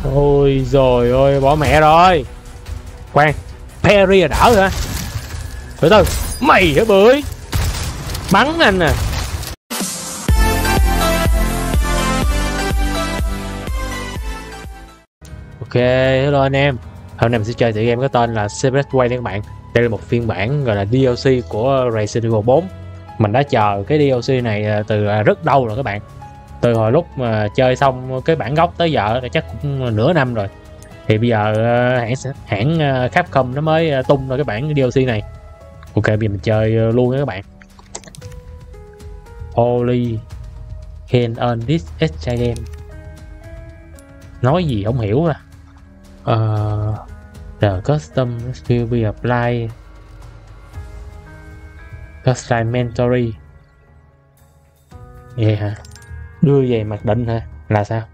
Ôi rồi ôi, bỏ mẹ rồi. Khoan, Perry là đỡ hả? Từ từ, mày hả bưởi? Bắn anh à. Ok, hello anh em. Hôm nay mình sẽ chơi tựa game có tên là Separate Way nha các bạn. Đây là một phiên bản gọi là DLC của Resident Evil 4. Mình đã chờ cái DLC này từ rất lâu rồi các bạn. Từ hồi lúc mà chơi xong cái bản gốc tới giờ là chắc cũng nửa năm rồi. Thì bây giờ hãng Capcom nó mới tung ra cái bản DLC này. Ok, bây giờ mình chơi luôn nha các bạn. Holy can on this extra game. Nói gì không hiểu à. The custom will be applied customary. Vậy hả? Đưa về mặc định hả? Là sao?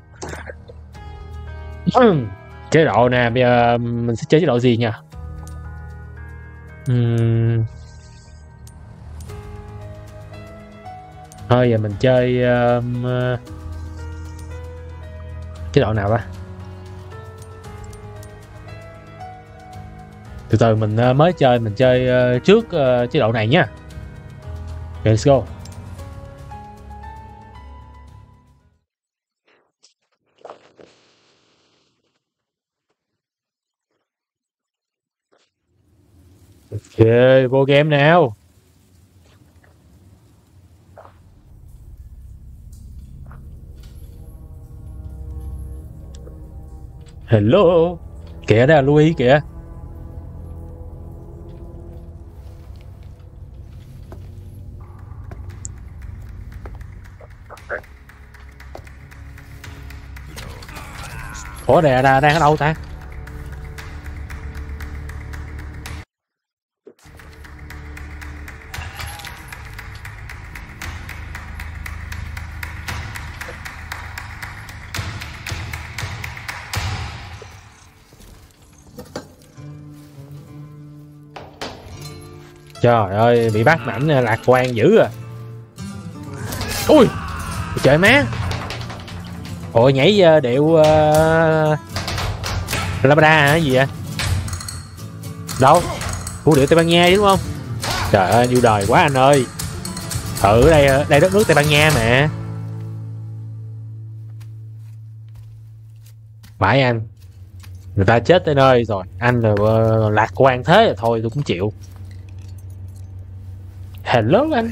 Chế độ nè, bây giờ mình sẽ chơi chế độ gì nha? Thôi giờ mình chơi chế độ nào á? Từ từ mình mới chơi, mình chơi trước chế độ này nhá. Let's go. Ok, vô game nào. Hello. Kìa đó là Louis kìa. Ủa đây đang ở đâu ta? Trời ơi, bị bắt ảnh lạc quan dữ à. Ui, trời má. Ôi nhảy điệu Labrador hả gì vậy? Đâu? Vũ điệu Tây Ban Nha đúng không? Trời ơi, yêu đời quá anh ơi. Ở đây đất nước Tây Ban Nha mà. Phải anh. Người ta chết tới nơi rồi, anh là lạc quan thế là thôi tôi cũng chịu. Hello anh.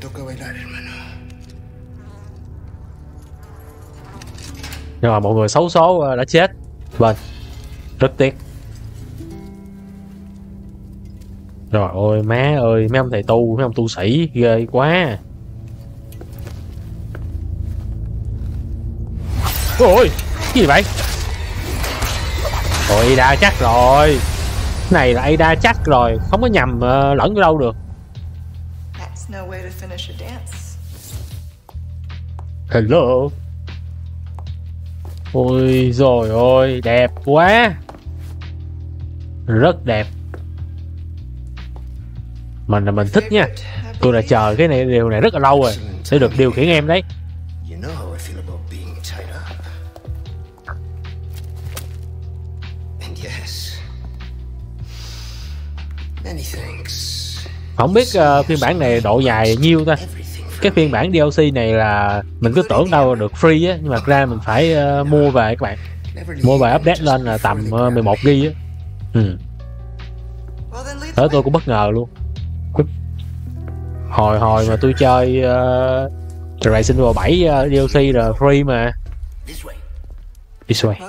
Nhưng mà mọi người xấu số đã chết. Vâng, rất tiếc. Rồi ôi má ơi, mấy ông thầy tu, mấy ông tu sĩ ghê quá. Ôi, cái gì vậy? Ôi Ada chắc rồi. Cái này là Ada chắc rồi, không có nhầm lẫn ở đâu được. Hello. Ôi rồi ôi, đẹp quá. Rất đẹp. Mình là mình thích nha. Tôi đã chờ cái này điều này rất là lâu rồi. Sẽ được điều khiển em đấy. Không biết phiên bản này độ dài nhiêu ta. Cái phiên bản DLC này là mình cứ tưởng đâu được free á, nhưng mà ra mình phải mua về các bạn. Mua về update lên là tầm 11 GB á. Đó tôi cũng bất ngờ luôn. Hồi mà tôi chơi Resident Evil 7 DLC là free mà. This way.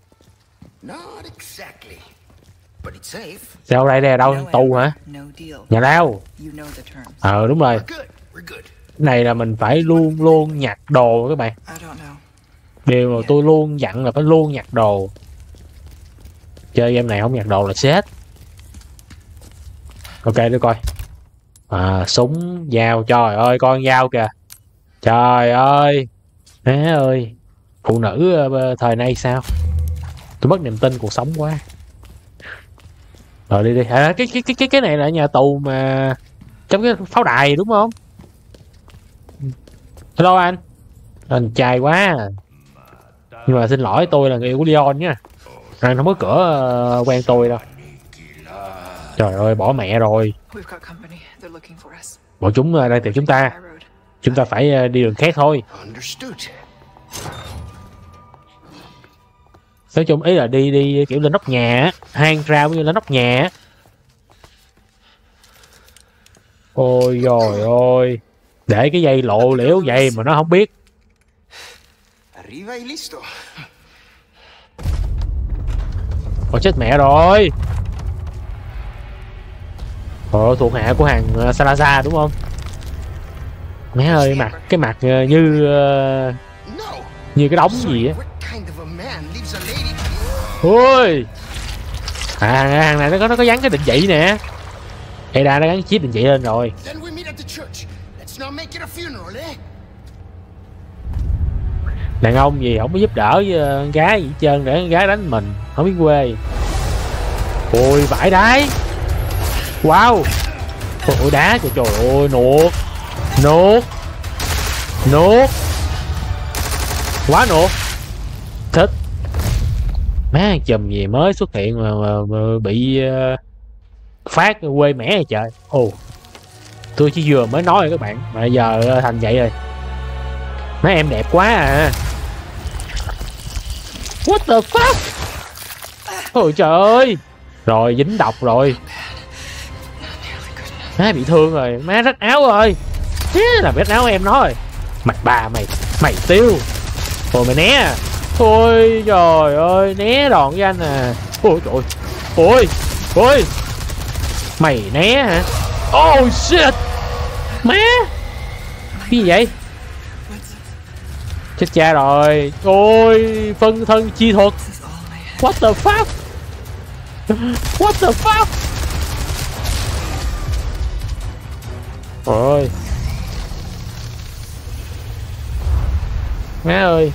Sao đây là đâu? Tù hả? Nhà lao. Đúng rồi. Cái này là mình phải luôn nhặt đồ các bạn. Điều mà tôi luôn dặn là phải luôn nhặt đồ. Chơi game này không nhặt đồ là chết. Ok để coi. Súng, dao, trời ơi con dao kìa. Trời ơi. Má ơi. Phụ nữ thời nay sao? Tôi mất niềm tin cuộc sống quá. Rồi đi. Cái này là nhà tù mà trong cái pháo đài đúng không? Hello anh. Anh trai quá. Nhưng mà xin lỗi, tôi là người yêu của Leon nha. Anh không có cửa quen tôi đâu. Trời ơi, bỏ mẹ rồi. Bọn chúng đang tìm chúng ta. Chúng ta phải đi đường khác thôi. Nói chung ý là đi kiểu lên nóc nhà á, hang ra như lên nóc nhà á. Ôi trời ơi, để cái dây lộ liễu vậy mà nó không biết. Ôi chết mẹ rồi. Ồ, thuộc hạ của hàng Salazar đúng không? Má ơi, cái mặt như cái đống gì á. Ôi, hàng này nó có gắn cái định vị nè. Ada nó gắn chip định vị lên rồi. Đàn ông gì không có giúp đỡ với con gái gì hết trơn, để con gái đánh mình không biết quê. Ôi vãi đái. Wow. Ôi đá, trời ơi, nuốt quá nuốt. Thích. Má chùm gì mới xuất hiện mà bị phát quê mẻ rồi trời. Ồ, tôi chỉ vừa mới nói rồi các bạn, mà giờ thành vậy rồi. Mấy em đẹp quá à. What the fuck. Ôi trời ơi. Rồi dính độc rồi. Má bị thương rồi, má rách áo rồi. Làm rách áo em nó rồi. Mặt bà mày tiêu. Ôi mày né à. Ôi trời ơi, né đòn với anh à. Ôi trời ơi. Ôi mày né hả? Oh shit. Má cái gì vậy? Chết cha rồi. Ôi phân thân chi thuật. What the fuck. What the fuck. Ôi má ơi.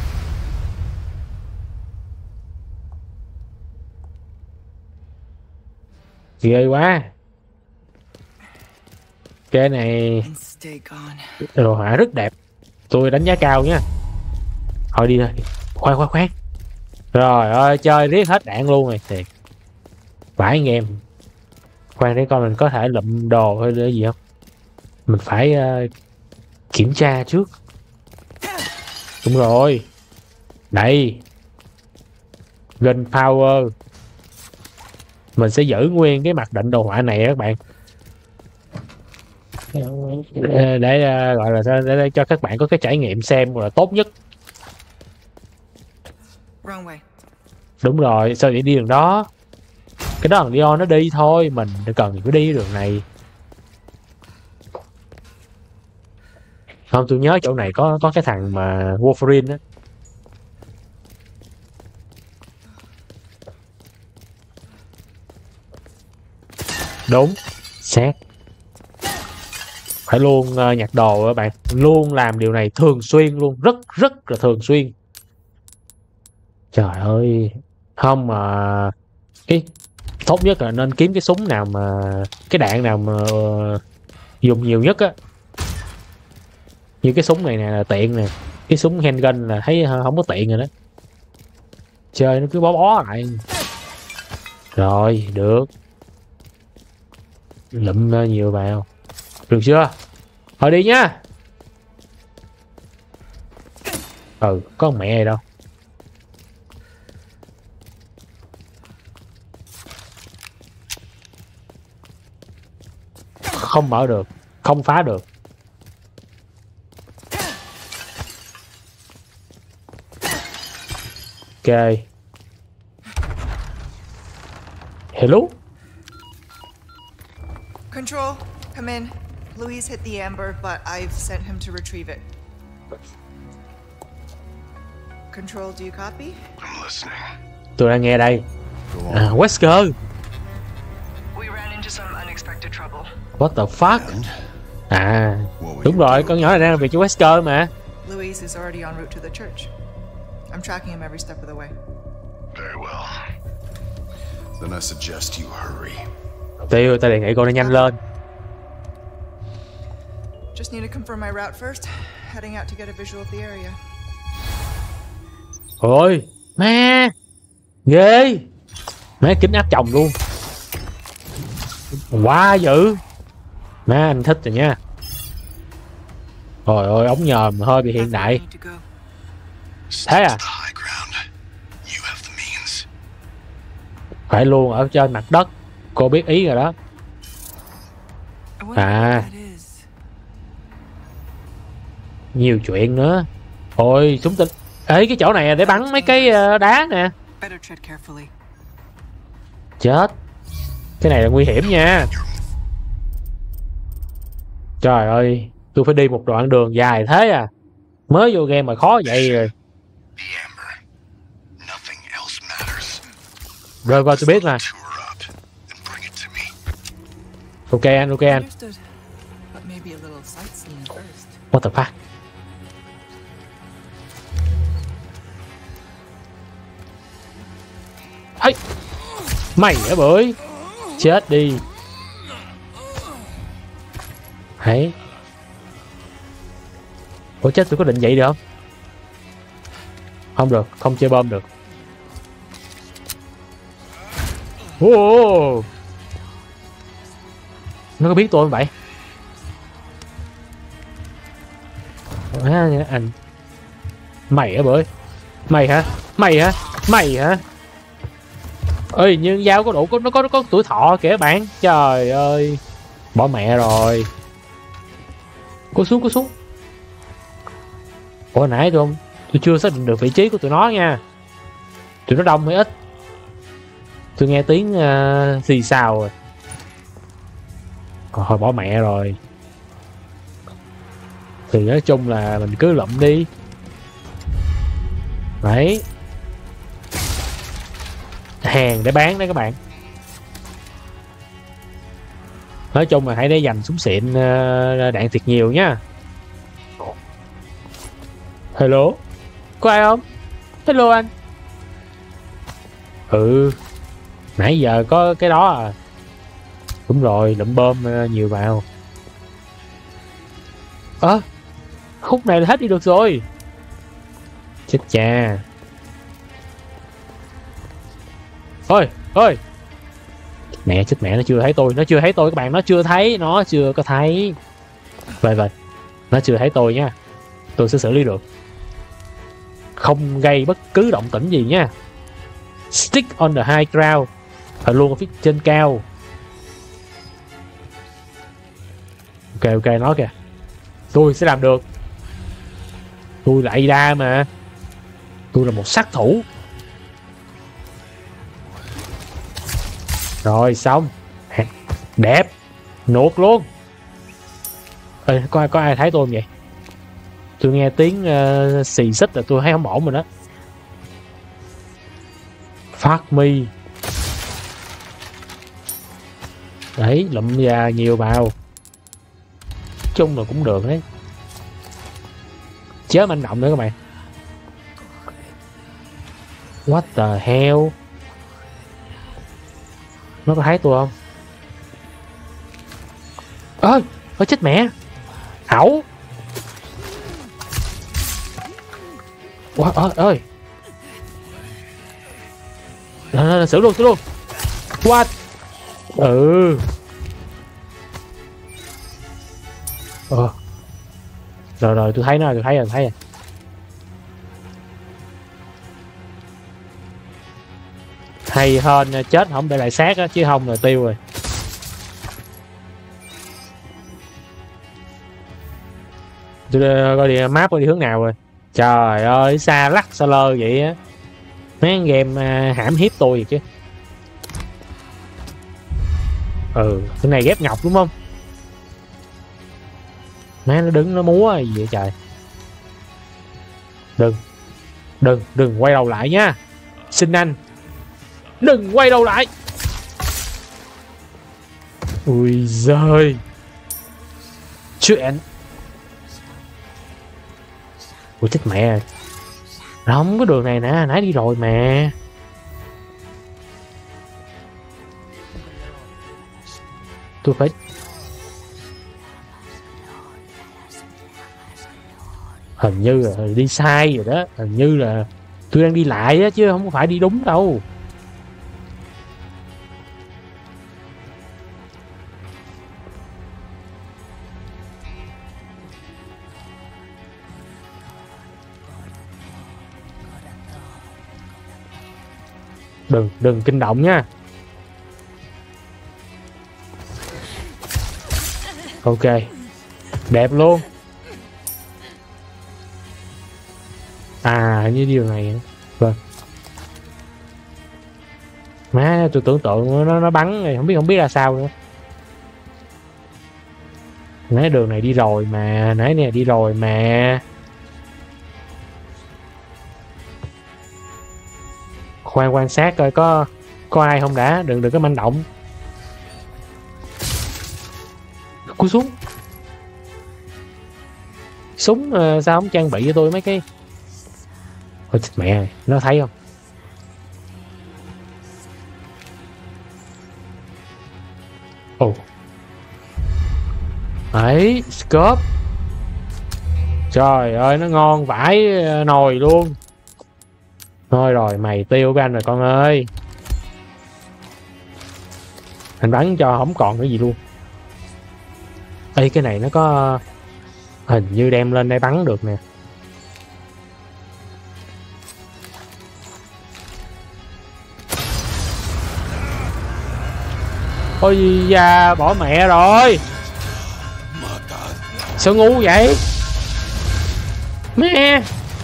Ghê quá. Cái này đồ họa rất đẹp, tôi đánh giá cao nha. Thôi đi thôi. Khoan. Rồi ơi, chơi riết hết đạn luôn rồi thiệt. Vãi anh em. Khoan để coi mình có thể lụm đồ hay là gì không. Mình phải kiểm tra trước. Đúng rồi. Đây. Gunpowder. Mình sẽ giữ nguyên cái mặc định đồ họa này các bạn. Để gọi là để cho các bạn có cái trải nghiệm xem là tốt nhất. Đúng rồi, sao vậy, đi đường đó. Cái đó thằng Leon nó đi thôi, mình cần phải đi đường này. Không, tôi nhớ chỗ này có cái thằng mà Wolverine á. Đúng, xác. Phải luôn nhặt đồ các bạn, luôn làm điều này thường xuyên luôn, rất là thường xuyên. Trời ơi, không mà cái tốt nhất là nên kiếm cái súng nào mà cái đạn nào mà dùng nhiều nhất á. Như cái súng này nè là tiện nè, cái súng handgun là thấy không có tiện rồi đó. Chơi nó cứ bó lại. Rồi, được. Lụm nhiều vào. Được chưa? Thôi đi nhá. Có con mẹ này đâu. Không mở được, không phá được. Ok. Hello. Control, come in. Louise hit the amber, but I've sent him to retrieve it. Control, do you copy? I'm listening. Tôi đang nghe đây. Wesker. We ran into some unexpected trouble. What the fuck? Đúng rồi, con nhỏ này đang làm việc cho Wesker mà. Louise is already en route to the church. I'm tracking him every step of the way. Very well. Then I suggest you hurry. Tiêu, ta đề nghị cô nên nhanh lên. Just need to confirm my route first. Heading out to get a visual of the area. Ôi má, ghê, má kính áp chồng luôn, quá dữ. Má anh thích rồi nha. Trời ơi, ống nhòm hơi bị hiện That's where I đại. need to go. Thế à? The high ground. You have the means. Phải luôn ở trên mặt đất. Cô biết ý rồi đó. I wonder À. what that is. Nhiều chuyện nữa. Ôi súng tinh. Ê, cái chỗ này để bắn mấy cái đá nè. Better tread carefully. Chết. Cái này là nguy hiểm nha. Trời ơi, tôi phải đi một đoạn đường dài thế à. Mới vô game mà khó vậy rồi. The amber. Nothing else matters. Rồi tôi biết mà. Tour up and bring it to me. Ok anh, ok anh. Understood. But maybe a little sightseeing first. What the fuck? Ấy. Mày hả bưởi. Chết đi. Hãy. Ủa chết, tôi có định vậy được không? Không được, không chơi bom được. Wow. Nó có biết tôi không vậy? Anh. Mày hả bưởi. Mày hả? Mày hả? Mày hả? Ơi nhưng dao có đủ, nó có tuổi thọ kìa bạn. Trời ơi. Bỏ mẹ rồi. Cố xuống. Ủa nãy tôi chưa xác định được vị trí của tụi nó nha. Tụi nó đông hay ít? Tôi nghe tiếng xì xào rồi. Thôi bỏ mẹ rồi. Thì nói chung là mình cứ lụm đi. Đấy. Hàng để bán đấy các bạn. Nói chung là hãy để dành súng xịn, đạn thiệt nhiều nhá. Hello, có ai không? Hello anh. Ừ, nãy giờ có cái đó à. Đúng rồi, lụm bom nhiều vào. Khúc này là hết đi được rồi. Chết cha. Ôi mẹ, chết mẹ, nó chưa thấy tôi các bạn, nó chưa có thấy. Vậy nó chưa thấy tôi nha. Tôi sẽ xử lý được, không gây bất cứ động tĩnh gì nha. Stick on the high ground, phải luôn ở phía trên cao. Ok nó kìa, tôi sẽ làm được. Tôi lại đa mà, tôi là một sát thủ. Rồi xong, đẹp, nuốt luôn. Ê, có ai thấy tôi không vậy? Tôi nghe tiếng xì xích là tôi thấy không ổn rồi đó. Phát mi. Đấy, lụm ra nhiều vào. Chung là cũng được đấy. Chớ manh động nữa các bạn. What the hell? Nó có thấy tôi không? Ôi chết mẹ. Ẩu. Ôi. Xử luôn. What? Rồi tôi thấy rồi. Hay hơn chết không để lại xác á, chứ không là tiêu rồi. Tôi coi đi map coi đi hướng nào rồi. Trời ơi, xa lắc xa lơ vậy á. Mấy game hãm hiếp tôi vậy chứ. Cái này ghép ngọc đúng không? Má nó đứng nó múa gì vậy trời. Đừng quay đầu lại nha. Xin anh, đừng quay đầu lại. Ui giời. Chuyện. Ui chết mẹ. Không có đường này nè, nãy đi rồi mà. Tôi phải. Hình như là đi sai rồi đó. Hình như là Tôi đang đi lại á chứ không phải đi đúng đâu. Đừng kinh động nha. Ok, đẹp luôn. À, như điều này. Vâng. Má, tôi tưởng tượng nó bắn rồi, không biết là sao nữa. Nãy đường này đi rồi mà, nãy này đi rồi mà. Khoan quan sát coi có ai không đã, đừng có manh động. Cú súng sao không trang bị cho tôi mấy cái. Ôi mẹ, nó thấy không? Ồ. Đấy, scope. Trời ơi, nó ngon vãi nồi luôn. Thôi rồi, mày tiêu với anh rồi con ơi. Anh bắn cho không còn cái gì luôn. Ê, cái này nó có hình như đem lên đây bắn được nè. Ôi da, bỏ mẹ rồi. Sao ngu vậy? Mẹ.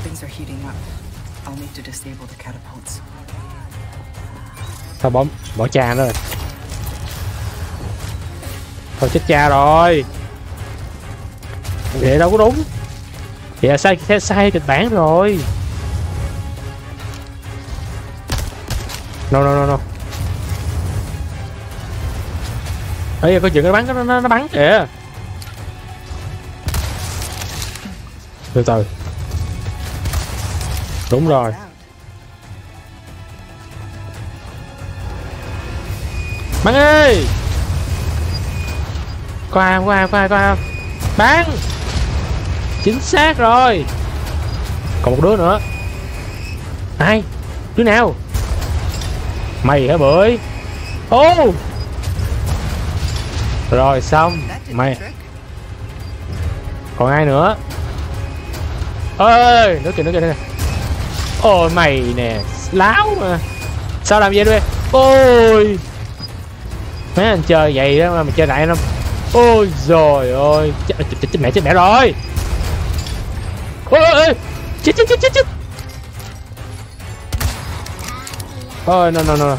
Sao bỏ cha nó rồi. Thôi chết cha rồi. Vậy đâu có đúng. Vậy là sai kịch bản rồi. No. Ê, có chuyện nó bắn nó bắn kìa. Từ. Đúng rồi. Bắn ơi. Có ai không? Bắn. Chính xác rồi. Còn một đứa nữa. Ai? Đứa nào? Mày hả bưởi? Ô. Rồi xong. Mày. Còn ai nữa? Ơi, nữa kìa. Ôi mày nè, láo mà. Sao làm vậy đây? Ôi. Mấy anh chơi vậy đó mà mày chơi lại không? Ôi rồi ôi, chết mẹ rồi. Ôi, chết. Ôi no.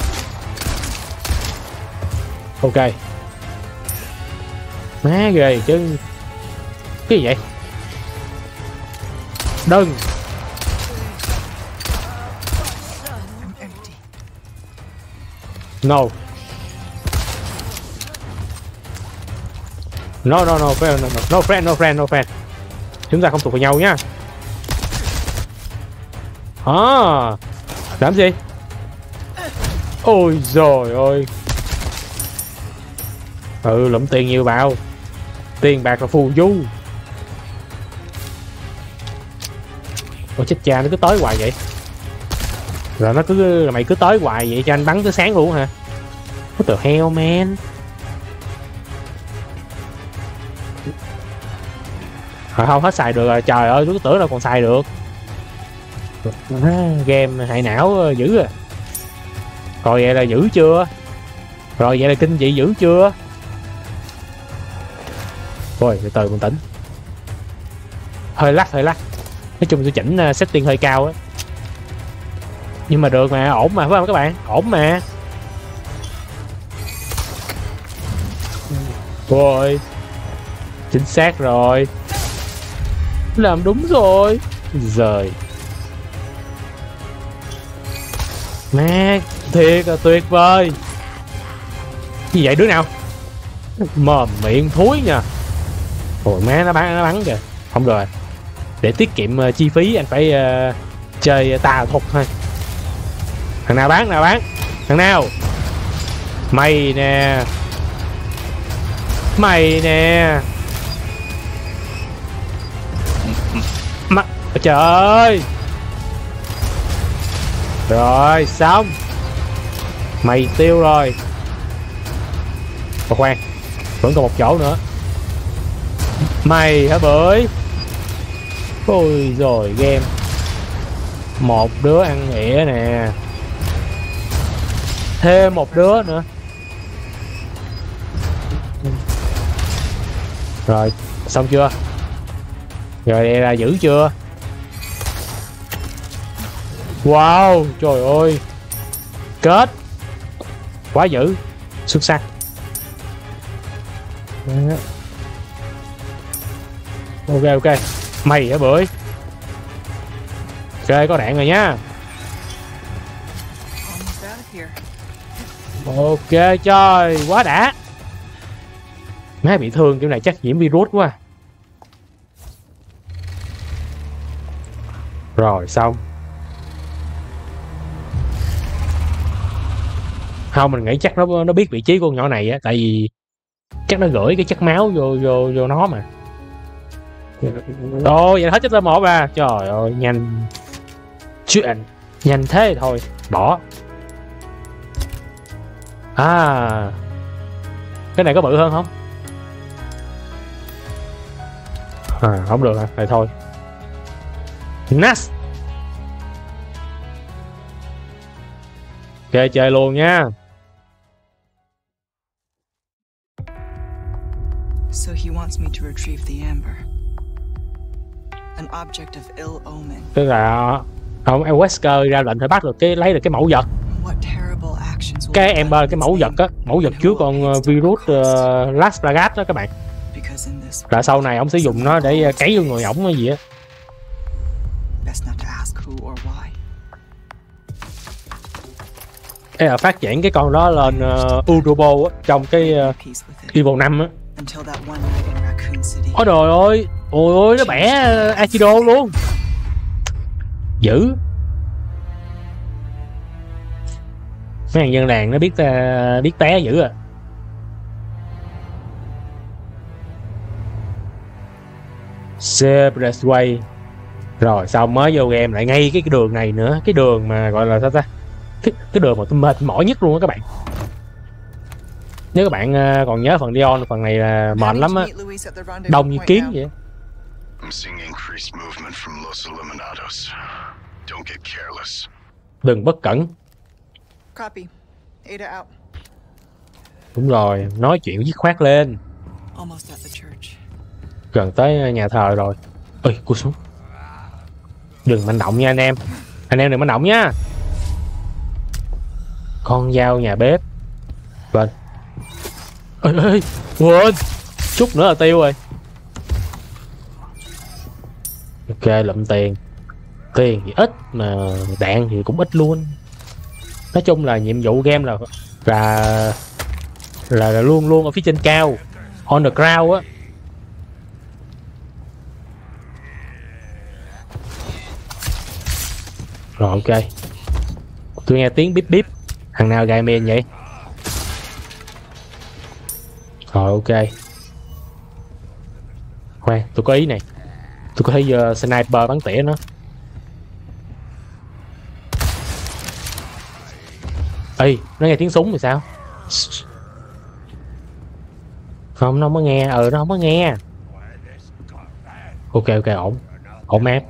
Ok. Má ghê chứ. Cái gì vậy? Đừng. No, friend. Chúng ta không thuộc về nhau nhá. Làm gì? Ôi rồi ôi. Lụm tiền nhiều vào. Tiền bạc là phù du. Ôi chết cha, nó cứ tới hoài vậy. Rồi nó cứ mày cứ tới hoài vậy cho anh bắn tới sáng luôn hả? What the hell man. Không hết xài được rồi, trời ơi tôi cứ tưởng là còn xài được. Game hại não dữ à. Rồi vậy là dữ chưa? Rồi vậy là kinh dị dữ chưa? Ôi từ bình tĩnh. Hơi lắc. Nói chung tôi chỉnh setting hơi cao á. Nhưng mà được mà, ổn mà phải không các bạn? Ổn mà. Rồi. Chính xác rồi. Làm đúng rồi. Rồi. Má, thiệt là tuyệt vời. Gì vậy đứa nào? Mồm miệng thúi nha. Ôi má, nó bắn kìa. Không rồi. Để tiết kiệm chi phí anh phải chơi tà thuật thôi. Thằng nào bán? Thằng nào? Mày nè. Trời ơi. Rồi xong. Mày tiêu rồi. Mà khoan, vẫn còn một chỗ nữa. Mày hả bưởi? Ôi rồi game. Một đứa ăn ỉa nè. Thêm một đứa nữa. Rồi xong chưa? Rồi đây là giữ chưa? Wow, trời ơi. Kết. Quá dữ. Xuất sắc. Ok ok. Mày hả bưởi? Ok có đạn rồi nhá. Almost out of here. Ok trời, quá đã. Má bị thương kiểu này chắc nhiễm virus quá. Rồi xong. Không, mình nghĩ chắc nó biết vị trí của con nhỏ này á, tại vì chắc nó gửi cái chất máu vô nó mà. Ồ vậy hết chất lên một à. Trời ơi nhanh. Chuyện nhanh thế thôi. Bỏ. À, cái này có bự hơn không? À, không được à, này thôi. Nas. Ok chơi luôn nha. So he wants me to retrieve the amber. An object of ill omen. Tức là ông Wesker ra lệnh phải bắt được lấy được cái mẫu vật. What terrible actions will Cái be Amber, done cái in mẫu his vật á, name mẫu vật and chứa who will con answer virus the request. Las Plagas đó các bạn. Because in this Là sau này ông sử dụng nó để cấy vô người ổng hay gì á. best not to ask who or why. Thế là phát triển cái con đó lên Urobo á, trong cái Peace with it Evil 5 á. until that one night in Raccoon City. Ôi trời ơi, ôi ôi nó bẻ Aikido luôn. Dữ. Mấy thằng dân làng nó biết té dữ à. Expressway. Rồi xong mới vô game lại ngay cái đường này nữa, cái đường mà gọi là sao ta, cái đường mà tôi mệt mỏi nhất luôn á các bạn. Nếu các bạn còn nhớ phần Dion, phần này là mệt lắm á, đông như kiến vậy. I'm seeing increased movement from Los Illuminados. Don't get careless. Đừng bất cẩn. Copy. Ada out. Đúng rồi, nói chuyện dứt khoát lên. Almost at the church. Gần tới nhà thờ rồi. Ơi, cua xuống. Đừng manh động nha anh em. Anh em đừng manh động nha. Con dao nhà bếp. Vâng. Ơi ơi, quên. Chút nữa là tiêu rồi. Ok, lụm tiền. Tiền thì ít mà đạn thì cũng ít luôn. Nói chung là nhiệm vụ game là luôn luôn ở phía trên cao, on the ground á. Rồi ok. Tôi nghe tiếng bíp bíp. Thằng nào gài men vậy? Rồi ok. Khoan, tôi có ý này. Tôi có thấy sniper bắn tỉa nó. Ê, nó nghe tiếng súng thì sao? Không, nó không có nghe. Nó không có nghe. Ok ok, ổn. Ổn map.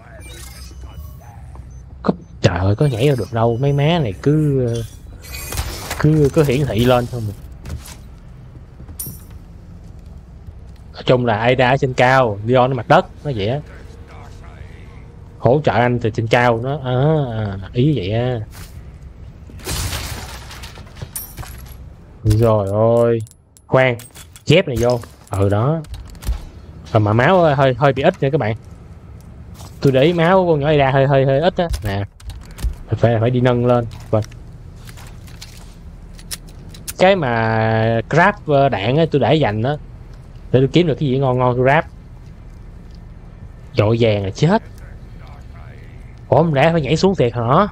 Trời ơi, có nhảy ra được đâu. Mấy má này cứ hiển thị lên thôi mà. Nói chung là Ada ở trên cao, Dion ở mặt đất, nó vậy á. Hỗ trợ anh từ trên cao nó ý vậy á. Rồi ôi. Khoan, dép này vô. Đó. Mà máu hơi bị ít nha các bạn. Tôi để ý máu của con nhỏ Ada hơi ít á. Nè. Phải đi nâng lên. Vâng. Cái mà grab đạn á tôi để dành đó để tôi kiếm được cái gì ngon ngon tôi grab. Dội vàng là chết. Ủa không lẽ phải nhảy xuống thiệt hả?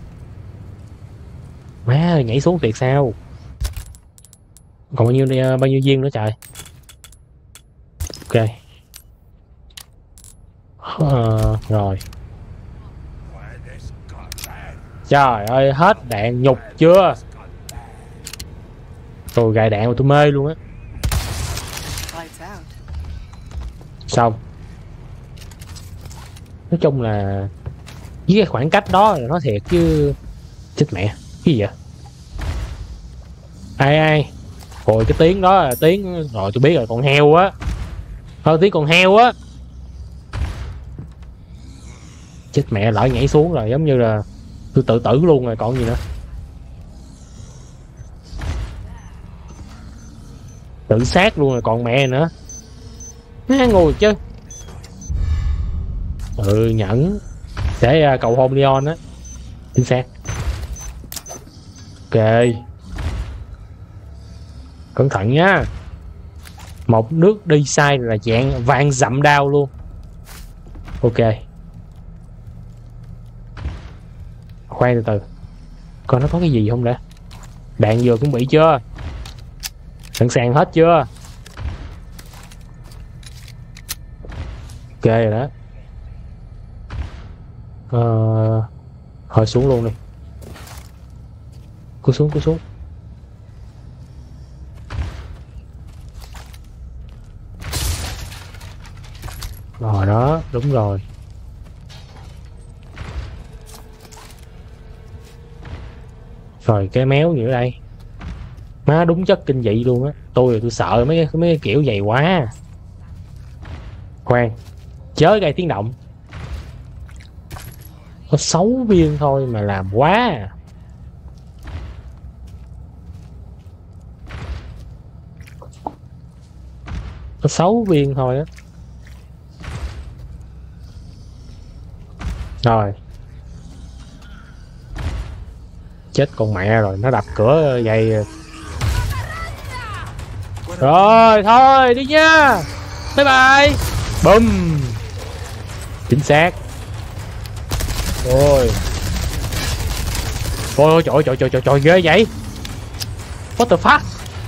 Má ơi, nhảy xuống thiệt sao? Còn bao nhiêu viên nữa trời. Ok. Rồi. Trời ơi, hết đạn nhục chưa? Rồi gài đạn mà tôi mê luôn á. Lights out. Xong. Nói chung là với cái khoảng cách đó là nó thiệt chứ. Chết mẹ, cái gì vậy? Ai? Hồi cái tiếng đó là tiếng rồi tôi biết rồi, con heo á. Thôi tiếng con heo á. Chết mẹ, lỡ nhảy xuống rồi, giống như là tôi tự tử luôn rồi còn gì nữa. Tự sát luôn rồi còn mẹ nữa. Ngồi chứ. Nhẫn để cầu hôn Leon á. Chính xác. Ok, cẩn thận nhá. Một nước đi sai là dạng vàng dặm đau luôn. Ok, khoan từ từ coi nó có cái gì không đã. Đạn vừa chuẩn bị chưa? Sẵn sàng hết chưa? Ok rồi đó. Hồi xuống luôn đi. Cú xuống. Rồi đó, đúng rồi. Rồi cái méo gì ở đây? Má đúng chất kinh dị luôn á. Tôi sợ mấy cái kiểu vậy quá. Khoan, chớ gây tiếng động. Có 6 viên thôi mà làm quá. Có 6 viên thôi á. Rồi. Chết con mẹ rồi, nó đập cửa vậy. Rồi thôi đi nha. Bye bye. Bum. Chính xác. Ôi. Ôi trời ghê vậy. What the fuck.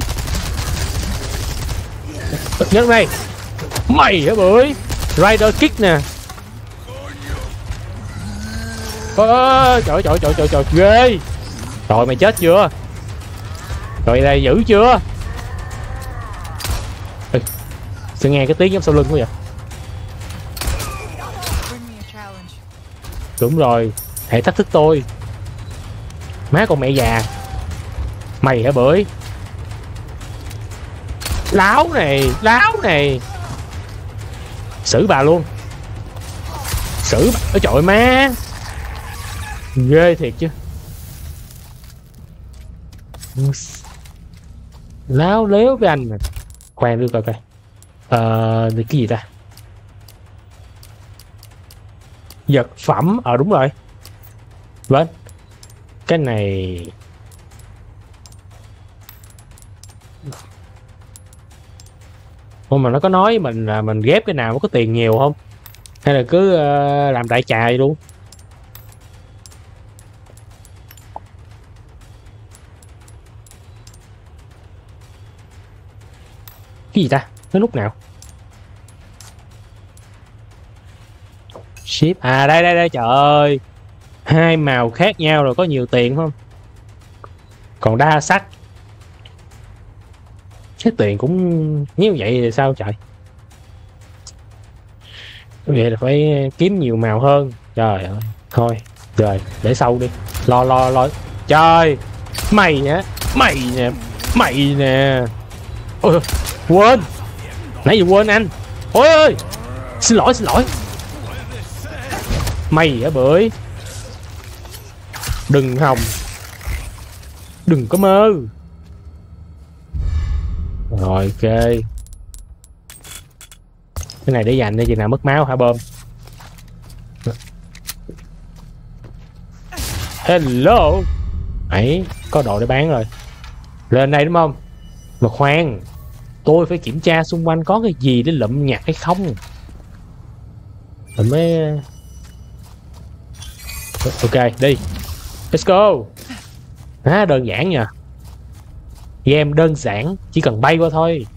Nhớ đây. Mày hả bưởi. Rider kick nè. Trời ghê. Rồi mày chết chưa? Rồi đây giữ chưa? Sẽ nghe cái tiếng giống sau lưng quá vậy. Đúng rồi, hãy thách thức tôi. Má con mẹ già. Mày hả bưởi. Láo này. Xử bà luôn. Xử bà. Ôi trời má. Ghê thiệt chứ. Láo léo với anh mà. Khoan đưa coi coi. Cái gì ta? Vật phẩm. Đúng rồi. Vâng. Cái này. Ủa mà nó có nói mình là mình ghép cái nào nó có tiền nhiều không? Hay là cứ làm đại trà vậy luôn? Cái gì ta? Nó lúc nào? Ship. Đây trời ơi. 2 màu khác nhau rồi có nhiều tiền không? Còn đa sắc. Cái tiền cũng như vậy thì sao trời? Vậy là phải kiếm nhiều màu hơn. Trời ơi. Thôi. Rồi để sau đi. Lo. Trời. Mày nè. Ôi, quên. Nãy giờ quên anh. Ôi ơi. Xin lỗi. Mày hả bưởi. Đừng hòng. Đừng có mơ. Rồi ok. Cái này để dành để chừng nào mất máu hả bơm. Hello. Ấy, có đồ để bán rồi. Lên đây đúng không? Mà khoan, tôi phải kiểm tra xung quanh có cái gì để lụm nhặt hay không. Rồi mới. Ok, đi. Let's go. Đơn giản nha. Game đơn giản, chỉ cần bay qua thôi.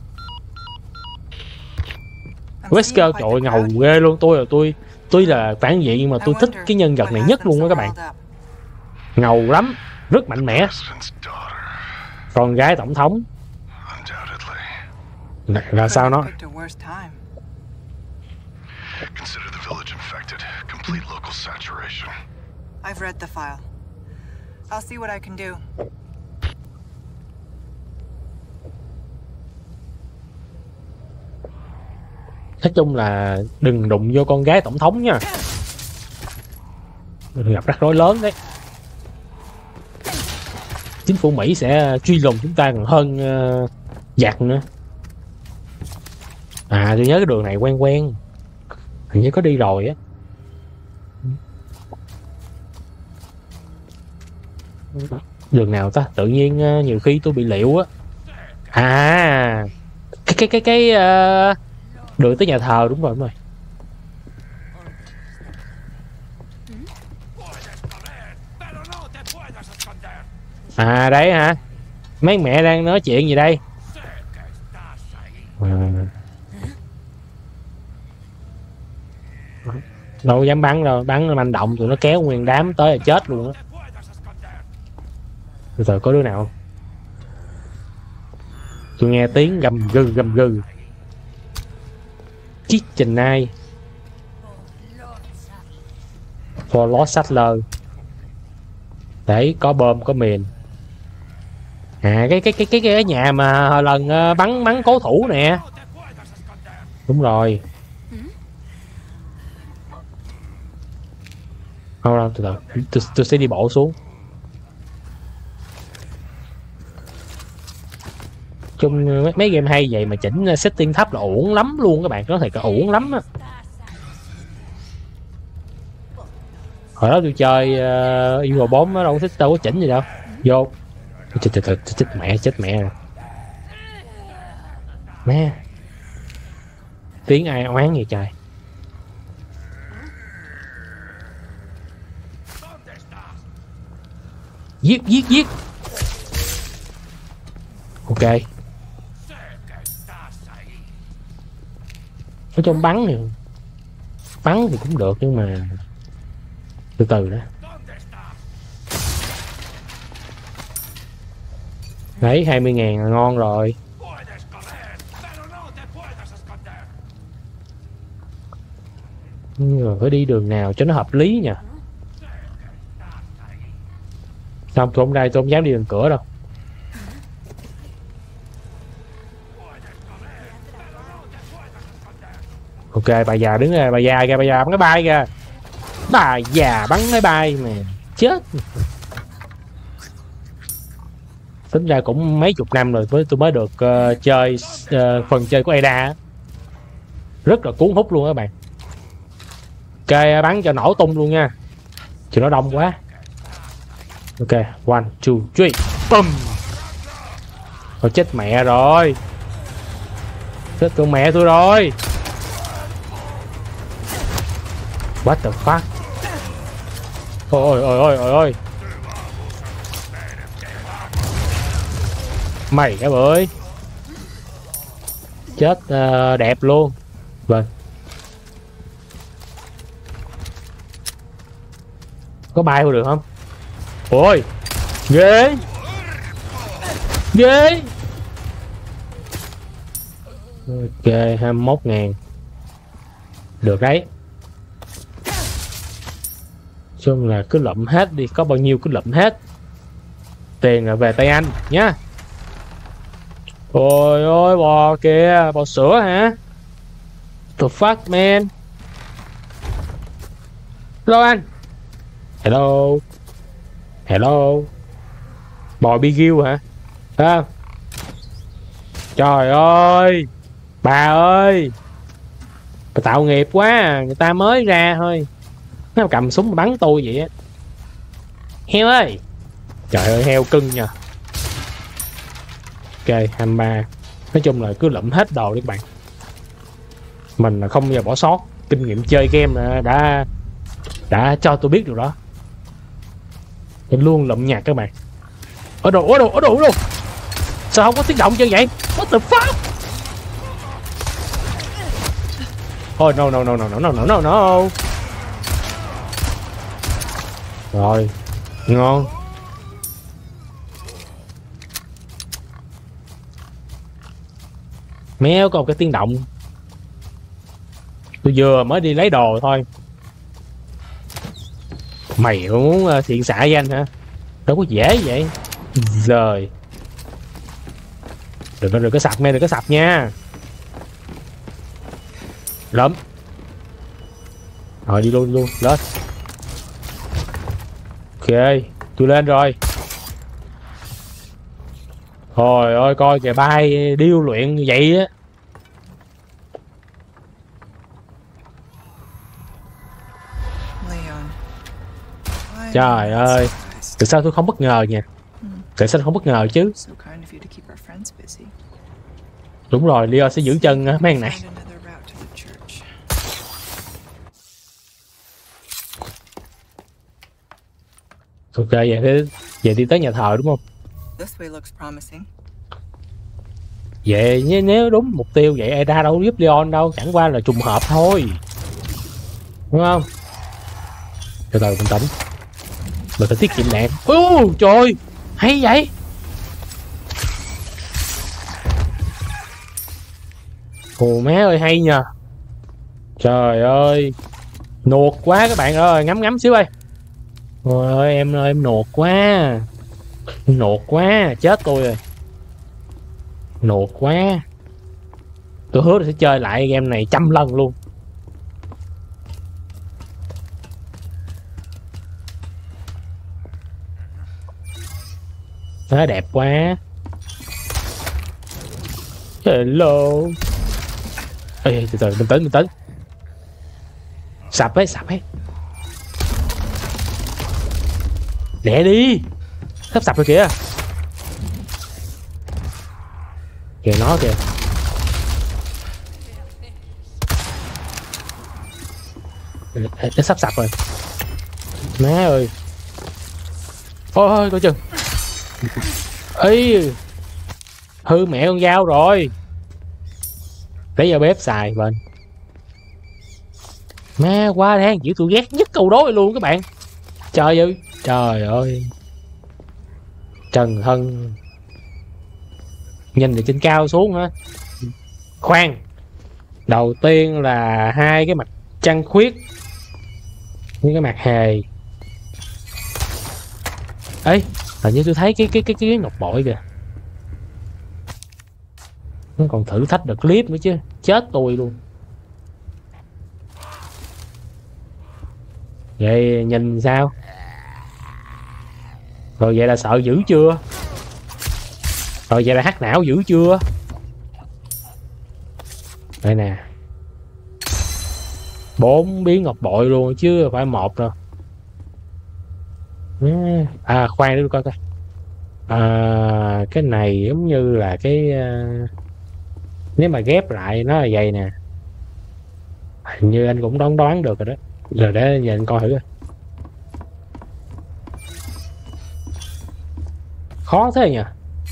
Wesker trời ơi, ngầu ghê luôn. Tôi là phản diện nhưng mà tôi thích cái nhân vật này nhất luôn đó các bạn. Ngầu lắm, rất mạnh mẽ. President's daughter. Con gái tổng thống. Undoubtedly. Là sao nó? Picked a worse time. Consider the village infected. Complete local saturation. I've read the file. I'll see what I can do. Nói chung là đừng đụng vô con gái tổng thống nha. Đừng gặp rắc rối lớn đấy. Chính phủ Mỹ sẽ truy lùng chúng ta còn hơn giặc nữa. À, tôi nhớ cái đường này quen quen, hình như có đi rồi á. Đường nào ta? Tự nhiên nhiều khi tôi bị liệu á. À, cái đường tới nhà thờ, đúng rồi, đúng rồi. À đấy hả? Mấy mẹ đang nói chuyện gì đây? Đâu dám bắn đâu, bắn manh động tụi nó kéo nguyên đám tới là chết luôn á. Từ từ có đứa nào không? Tôi nghe tiếng gầm gừ. Kitchen Knight for Lost Settler. Đấy, có bom, có mìn. À, cái nhà mà hồi lần bắn cố thủ nè. Đúng rồi. Không đâu, từ từ tôi sẽ đi bộ xuống. Chung mấy game hay vậy mà chỉnh setting thấp là uổng lắm luôn các bạn, có thể là uổng lắm á. Hồi đó tôi chơi Evo 4 nó đâu có chỉnh gì đâu. Vô. Chết mẹ rồi. Má. Tiếng ai oán vậy trời. Giết. Ok. Ở trong bắn thì cũng được nhưng mà từ từ đó. Đấy, 20.000 là ngon rồi. Nhưng mà phải đi đường nào cho nó hợp lý nha. Xong tôi không đây, tôi không dám đi đường cửa đâu. Ok, bà già đứng ra, bà già kìa, bà già bắn cái bay kìa. Bà già bắn cái bay mà chết. Tính ra cũng mấy chục năm rồi tôi mới được chơi phần chơi của Ada. Rất là cuốn hút luôn các bạn. Ok, bắn cho nổ tung luôn nha. Chứ nó đông quá. Ok, 1, 2, 3, bum. Ôi chết mẹ rồi. Chết tụi mẹ tôi rồi. What the fuck. Ôi. Mày cái bưởi. Chết đẹp luôn. Vâng. Có bay vô được không? Ôi. Ghê. Ok, 21.000. Được đấy. Chung là cứ lụm hết đi, có bao nhiêu cứ lụm hết. Tiền là về tay anh nhá. Ôi bò kìa, bò sữa hả? The fuck man. Hello anh. Hello. Bò BQ hả? Phải không? Trời ơi. Bà ơi. Bà tạo nghiệp quá, người ta mới ra thôi. Nó cầm súng bắn tôi vậy á. Heo ơi. Trời ơi, heo cưng nha. Ok, 23. Nói chung là cứ lụm hết đồ đi các bạn. Mình là không bao giờ bỏ sót. Kinh nghiệm chơi game đã cho tôi biết điều đó. Mình luôn lụm nhạc các bạn. Ở đồ. Sao không có tiếng động chân vậy? What the fuck? Oh no. Rồi. Ngon. Méo có một cái tiếng động. Tôi vừa mới đi lấy đồ thôi. Mày muốn thiện xạ với anh hả? Đâu có dễ vậy. Rồi. Đừng có sập nha, đừng có sập nha. Lắm. Rồi đi luôn lên. Ok, tôi lên rồi. Trời ơi, coi kìa bay điêu luyện như vậy á. Leon. Why Trời am I ơi, surprised? tại sao tôi không bất ngờ nha? Tại sao không bất ngờ chứ? So kind of you to keep our friends busy. Đúng rồi, Leo sẽ giữ chân mấy thằng này. Find another route to the church. Ok, vậy đi tới nhà thờ đúng không? This way looks promising. Vậy nếu đúng mục tiêu vậy Ada đâu có giúp Leon đâu, chẳng qua là trùng hợp thôi. Đúng không? Từ từ bình tĩnh. Mình phải tiết kiệm đạn. Trời, hay vậy. Ồ má ơi hay nhờ. Trời ơi. Nuột quá các bạn ơi, ngắm xíu ơi. Trời ơi em nuột quá. Nuột quá, chết tôi rồi. Nuột quá. Tôi hứa là sẽ chơi lại game này 100 lần luôn. Nó đẹp quá. Hello. Ê, từ từ bình tĩnh. Sập ấy. Đẻ đi. Sắp sập rồi kìa. Kìa nó kìa. Nó sắp sập rồi. Má ơi. Ôi coi chừng. Ê, hư mẹ con dao rồi. Lấy vào bếp xài bên. Má quá đáng chịu, tôi ghét nhất câu đối luôn các bạn. Trời ơi. Trần Hân nhìn từ trên cao xuống hả? Khoan. Đầu tiên là hai cái mặt trăng khuyết với cái mặt hề. Ấy, hình như tôi thấy cái ngọc bội kìa. Nó còn thử thách được clip nữa chứ. Chết tôi luôn. Vậy nhìn sao? Rồi vậy là sợ dữ chưa? Rồi vậy là hack não dữ chưa? Đây nè. 4 biến ngọc bội luôn chứ phải 1 đâu. À khoan để tôi coi coi. Cái này giống như là cái nếu mà ghép lại nó là vậy nè. Hình như anh cũng đoán được rồi đó. Rồi để giờ anh coi thử coi. Khó thế nhỉ.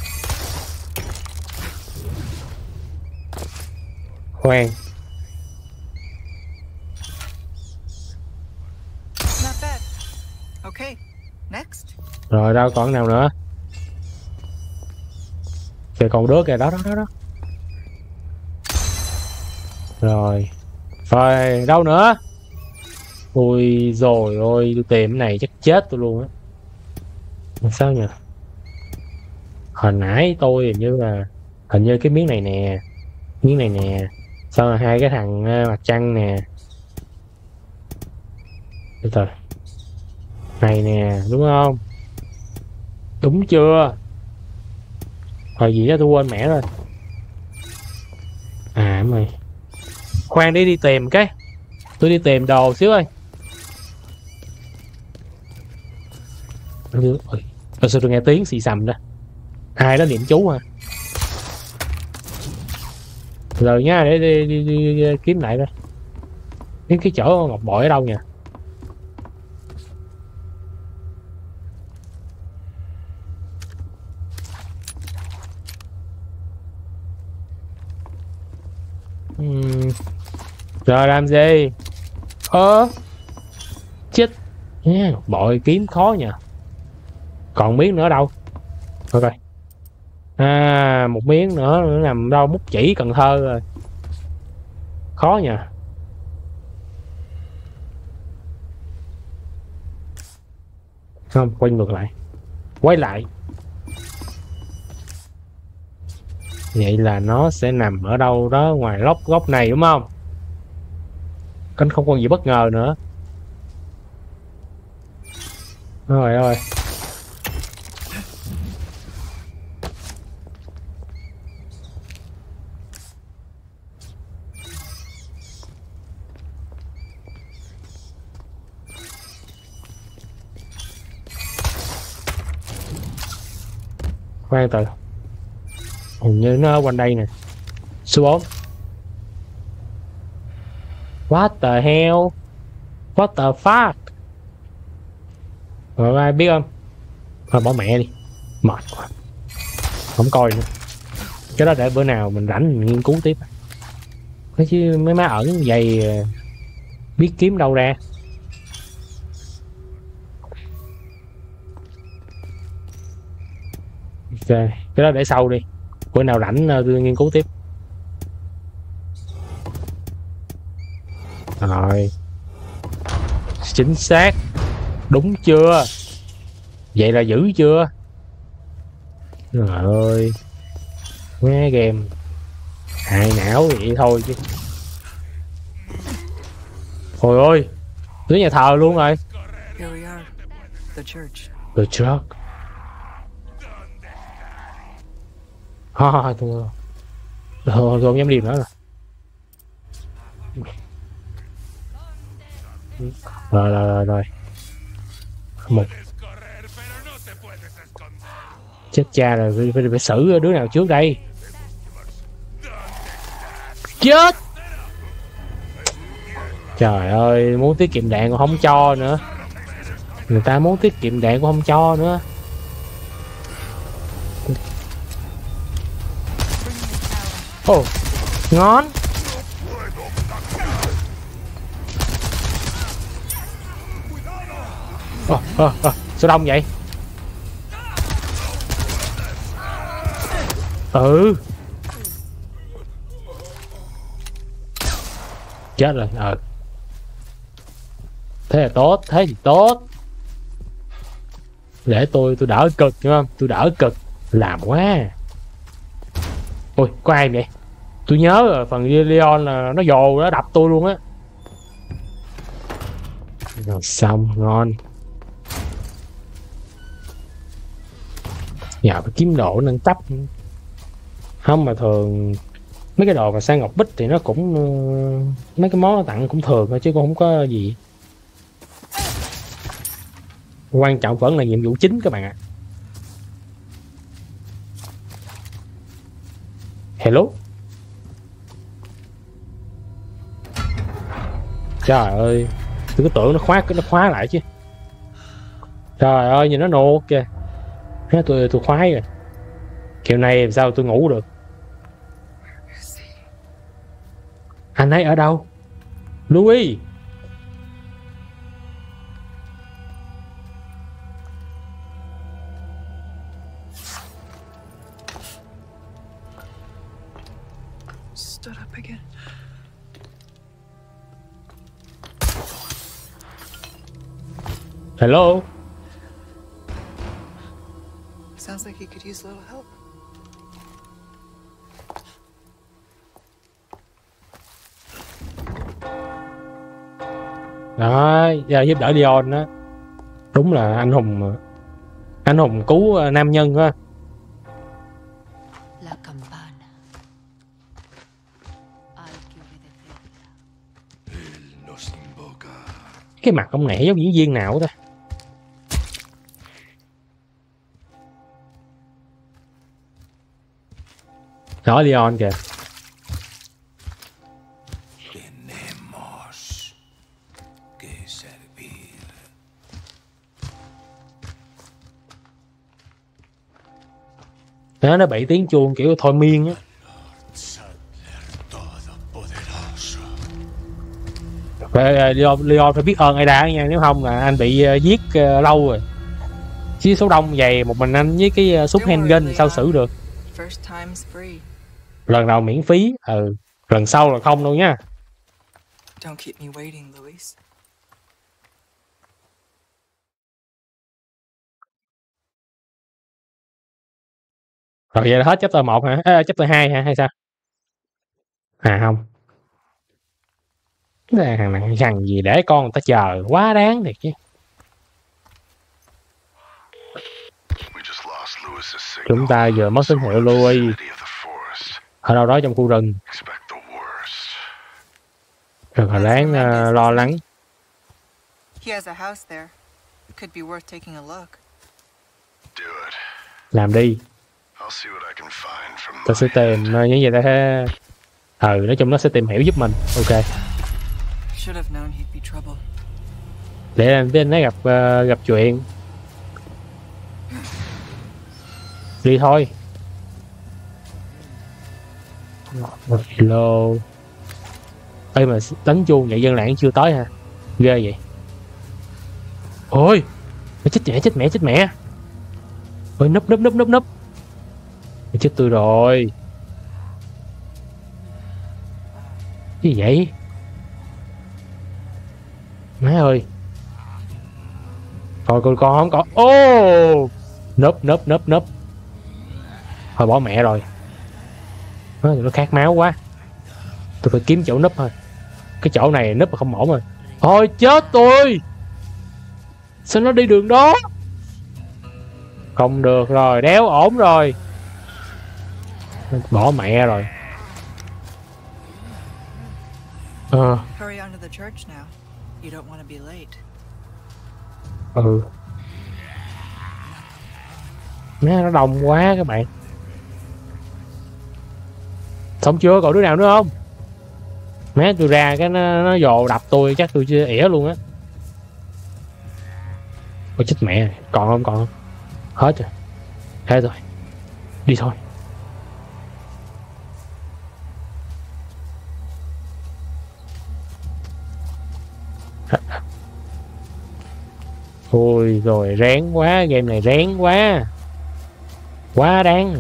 Khoan. Not bad. Okay, next. Rồi đâu còn nào nữa. Kìa còn đứa kìa, đó. Rồi đâu nữa. Ui rồi ôi, tôi tìm cái này chắc chết tôi luôn á. Sao nhỉ? Hồi nãy tôi hình như cái miếng này nè. Sau là hai cái thằng mặt trăng nè. Từ từ. Này nè, đúng không? Đúng chưa? Hồi gì đó tôi quên mẹ rồi. À mày. Khoan đi tìm cái. Tôi đi tìm đồ xíu ơi. Sao tôi nghe tiếng xì xầm đó. Ai đó niệm chú à? Rồi nha, để đi kiếm lại đây. Cái chỗ ngọc bội ở đâu nha? Rồi làm gì? Chết. Ngọc bội kiếm khó nha. Còn miếng nữa ở đâu? Ok. À, một miếng nữa nó nằm đâu? Múc chỉ Cần Thơ rồi. Khó nha. Không, quay ngược lại. Quay lại. Vậy là nó sẽ nằm ở đâu đó ngoài góc này đúng không? Cánh không còn gì bất ngờ nữa. Rồi ơi. Khoan từ. Hình như nó ở quanh đây nè. Số 4. What the hell? What the fuck? Rồi ai biết không? Thôi bỏ mẹ đi. Mệt quá. Không coi nữa. Cái đó để bữa nào mình rảnh mình nghiên cứu tiếp. Nói chứ mấy má ẩn vậy biết kiếm đâu ra. Ok, cái đó để sau đi. Bữa nào rảnh tôi nghiên cứu tiếp. Rồi. Chính xác. Đúng chưa? Vậy là giữ chưa? Trời ơi. Nghe game hại não vậy thôi chứ. Ôi ơi. Tới nhà thờ luôn rồi. Here we are. The church. The church. Tôi không dám đi nữa rồi. Rồi. Một. Chết cha rồi, phải xử đứa nào trước đây. Chết. Trời ơi, muốn tiết kiệm đạn cũng không cho nữa. Người ta muốn tiết kiệm đạn cũng không cho nữa. Ồ, ngon. Sao đông vậy? Chết rồi. Thế là tốt, thế thì tốt. Để tôi đỡ cực đúng không? Tôi đỡ cực. Làm quá. Ôi, có ai vậy? Tôi nhớ rồi, phần Leon là nó dồ nó đập tôi luôn á. Rồi xong, ngon. Nhờ phải kiếm đồ nâng cấp. Không mà thường mấy cái đồ mà sang ngọc bích thì nó cũng mấy cái món tặng cũng thường thôi chứ cũng không có gì. Quan trọng vẫn là nhiệm vụ chính các bạn ạ. Hello. Trời ơi, tôi cứ tưởng nó khóa lại chứ. Trời ơi, nhìn nó nổ kìa. Thế tôi khoái rồi. Kiểu này làm sao tôi ngủ được. Anh ấy ở đâu? Louis. Stood up again. Hello. Sounds like he could use a little help. Đó, giờ giúp đỡ Leon đó. Đúng là anh hùng cứu nam nhân á. La campana. Al que obedecería. Él nos invoca. Cái mặt ông này giống diễn viên nào ta? Đó Leon kìa. Tenemos que servir. Đó, nó bị tiếng chuông kiểu thôi miên á. Leon phải biết ơn Ada nha, nếu không là anh bị giết lâu rồi. Chứ số đông vậy một mình anh với cái súng handgun sao xử được. First time's free. Lần đầu miễn phí, lần sau là không đâu nha. Don't keep me waiting, Luis. Rồi vậy là hết chapter 1 hả? Chapter 2 hả hay sao? À không. Thằng này thằng gì để con người ta chờ quá đáng thiệt chứ. We just lost Lewis's signal. Chúng ta vừa mất tín hiệu Louis Vicinity of the forest. ở đâu đó trong khu rừng. Expect the worst. Thật là đáng lo lắng. He has a house there. It could be worth taking a look. Do it. Làm đi. I'll see what I can find from Ta sẽ my tìm những gì ta sẽ... nói chung nó sẽ tìm hiểu giúp mình. Ok. Should have known he'd be trouble. Để anh với anh ấy gặp chuyện. Đi thôi. Hello. Ê mà đánh chuông vậy dân làng chưa tới hả? Ghê vậy. Ôi. Chết mẹ. Ôi núp. Chết tôi rồi. Cái gì vậy? Má ơi. Coi con không có. Ô. Núp. Thôi bỏ mẹ rồi. Nó khát máu quá. Tôi phải kiếm chỗ núp thôi. Cái chỗ này núp mà không ổn rồi. Thôi chết tôi. Sao nó đi đường đó? Không được rồi, đéo ổn rồi. Bỏ mẹ rồi. Hurry on to the church now. You don't want to be late. Nó đông quá các bạn. Xong chưa? Còn đứa nào nữa không? Má tôi ra cái nó dồ đập tôi chắc tôi chưa ỉa luôn á. Ôi chết mẹ. Còn không? Hết rồi. Hết rồi. Đi thôi. Ôi rồi rén quá. Game này rén quá. Quá đáng.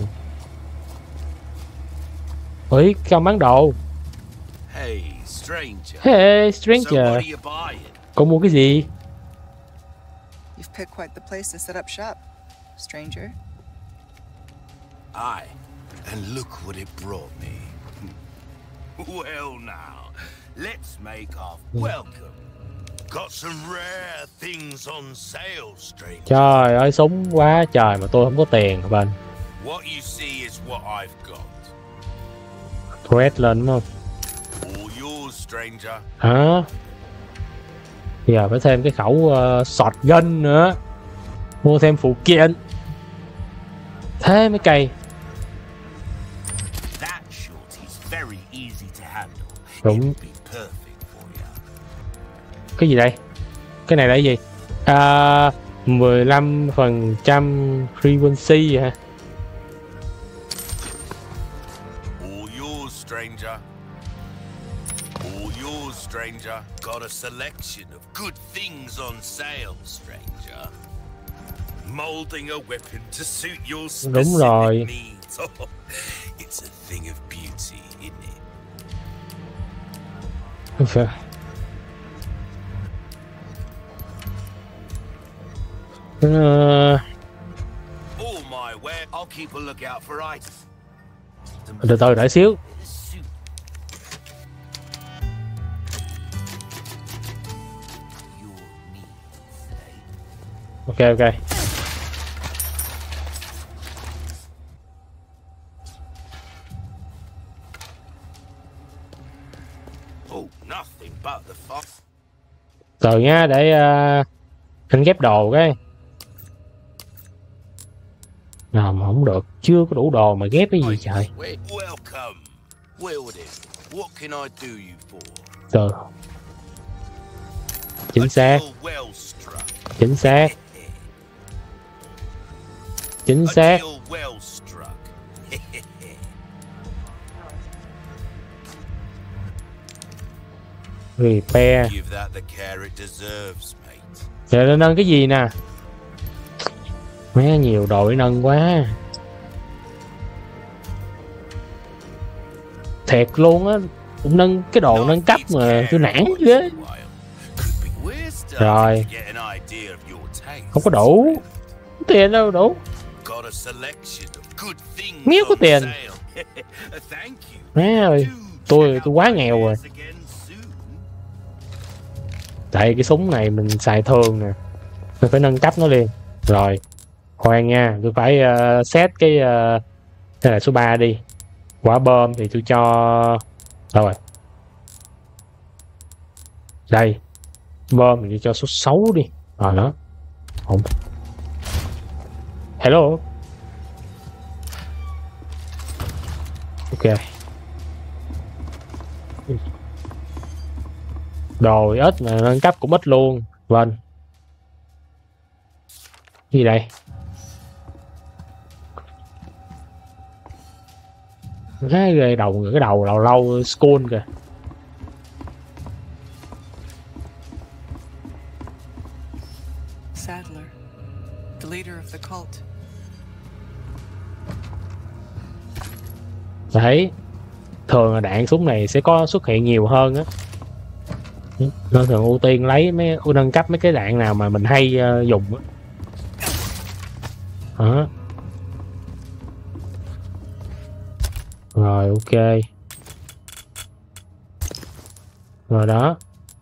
Ôi con bán đồ. Hey, stranger. Hey So stranger. what are you buying? Con mua cái gì? You've picked quite the place to set up shop, stranger. Aye, and look what it brought me. Well now, let's make our welcome. Got some rare things on sale, stranger. Trời ơi súng quá trời mà tôi không có tiền bên. What you see is what I've got. Threat lên đúng không? All yours, stranger. Hả? Giờ phải thêm cái khẩu shotgun nữa. Mua thêm phụ kiện. Thế mới cày. That shorty's very easy to handle. Đúng. It'll be perfect for you. Cái gì đây? Cái này là cái gì? 15% frequency hả? All yours, stranger. All yours, stranger. Got a selection of good things on sale, stranger. Molding a weapon to suit your specific rồi. needs. Oh, it's a thing of beauty, isn't it? Okay. All my wares. I'll keep a lookout for items. Từ từ đợi xíu. Your needs, eh? Ok. Oh, nothing but the fox. Từ nha để anh ghép đồ cái. Nào mà không được, chưa có đủ đồ mà ghép cái gì trời. Welcome. Wilden, what can I do you for? Từ. Chính xác. A deal well struck. Chính xác. Chính A xác. deal well struck. Repair. Give that the care it deserves, mate. Giờ lên nâng cái gì nè. Má nhiều đồ để nâng quá. Thiệt luôn á, cũng nâng cái đồ nâng cấp mà tôi nản ghê. Rồi, không có đủ tiền đâu đủ. Miếu có tiền. Má ơi, tôi quá nghèo rồi. Tại cái súng này mình xài thường nè, mình phải nâng cấp nó liền. Rồi, khoan nha, tôi phải set cái đây là số 3 đi. Quả bom thì tôi cho đâu rồi? Đây. Bom thì tôi cho số 6 đi. Rồi đó. Không. Hello. Ok. Đồ ít mà nâng cấp cũng ít luôn. Vâng. Gì đây? Cái đầu lâu lâu school kìa. Sadler, the leader of the cult. Đấy, thường là đạn súng này sẽ có xuất hiện nhiều hơn á, nên thường ưu tiên lấy nâng cấp mấy cái đạn nào mà mình hay dùng á. Đó. Rồi ok. Rồi đó.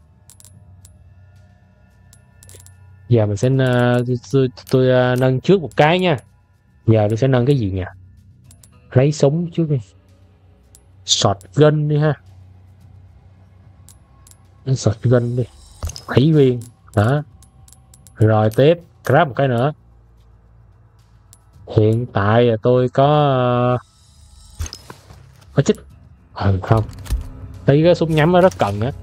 Giờ mình sẽ tôi nâng trước một cái nha. Giờ tôi sẽ nâng cái gì nhỉ? Lấy súng trước đi. Shotgun đi ha. Shotgun đi. 7 viên. Đó. Rồi tiếp. Grab một cái nữa. Hiện tại là tôi có chích. Không. Thấy cái súng nhắm nó rất cần á.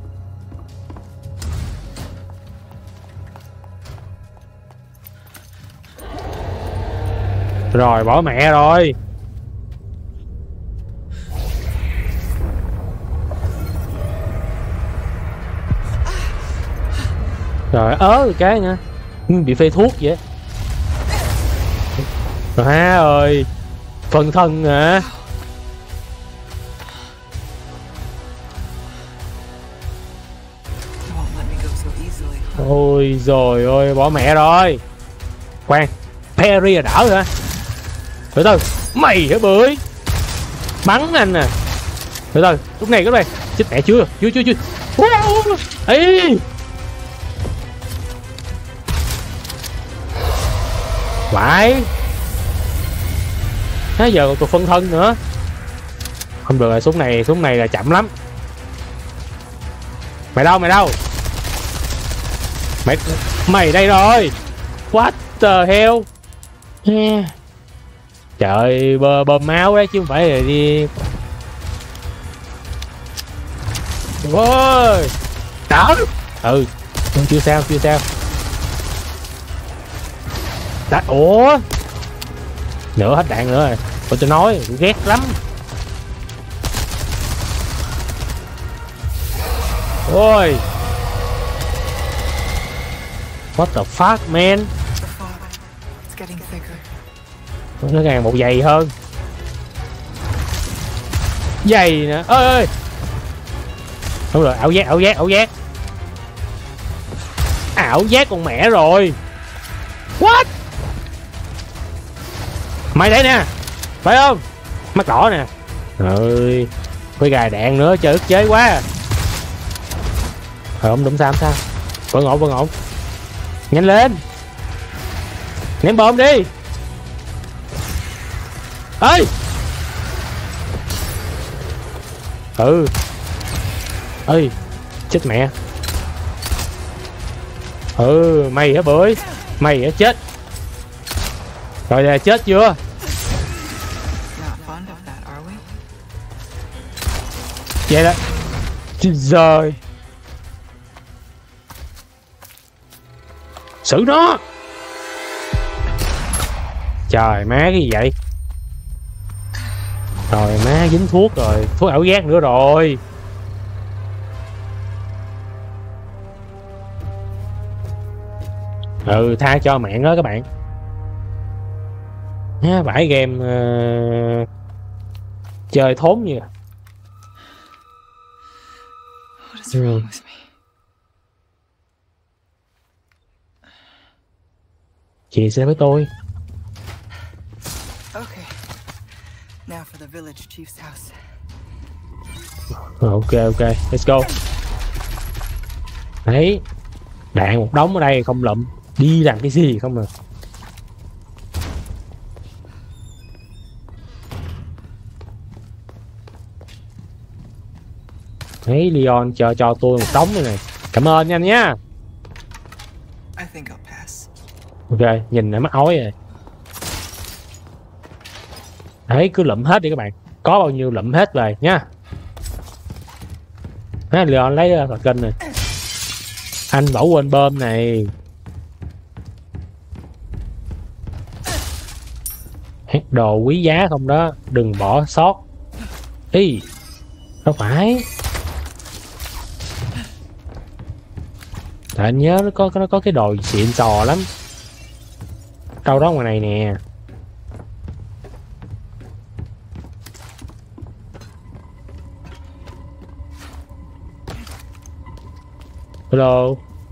Rồi bỏ mẹ rồi. Rồi cái nha. Bị phê thuốc vậy. Rồi ha ơi. Phần thân hả? Ôi rồi ôi bỏ mẹ rồi. Khoan, Perry là đỡ hả? Từ từ, mày hả bưởi? Bắn anh nè. Từ từ, lúc này chết mẹ chưa. Ê. Phải. Thế giờ còn phân thân nữa. Không được rồi, súng này là chậm lắm. Mày đâu? Mày đây rồi. What the hell? Yeah. Trời, bơm máu đấy chứ không phải là đi. Ôi đỡ. Chưa sao. Đã, ủa nữa hết đạn nữa rồi. Tôi nói tôi ghét lắm. Ôi what the fuck man. Nó càng một giày hơn. Giày nè. Ơi đúng rồi, ảo giác. Ảo giác con mẹ rồi. What? Mày đây nè, phải không? Mắt đỏ nè. Ơi, với gài đạn nữa, trời ức chế quá. Không đúng sao? Vẫn ổn. Nhanh lên. Ném bom đi. Ơi. Ơi, chết mẹ. Mày hả bưởi? Mày hả chết? Rồi là chết chưa? Vậy đó. Rồi. Xử nó. Trời má cái gì vậy? Rồi má dính thuốc rồi. Thuốc ảo giác nữa rồi. Tha cho mạng đó các bạn. Vãi game chơi thốn như. What is wrong with me? Chị sẽ với tôi. Okay. Now for the village chief's house. Ok, let's go. Đấy, đạn một đống ở đây không lụm, đi làm cái gì không à. Đấy, Leon cho tôi một đống này này. Cảm ơn anh nhá. I think I'll pass. Ok, nhìn lại mắt ói rồi. Đấy, cứ lụm hết đi các bạn. Có bao nhiêu lụm hết về nhá. Leon lấy vật kênh này. Anh bỏ quên bơm này. Đồ quý giá không đó, đừng bỏ sót. Ý, đâu phải. Tại anh nhớ nó có cái đồ xịn sò lắm. Đâu đó ngoài này nè. Hello.